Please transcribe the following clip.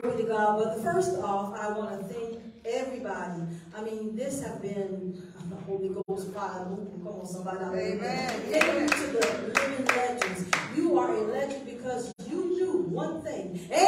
to God. But first off, I want to thank everybody. I mean, this has been the Holy Ghost fire moving. Come on, somebody out there. Amen. Thank you to the living legends. You are a legend because you do one thing.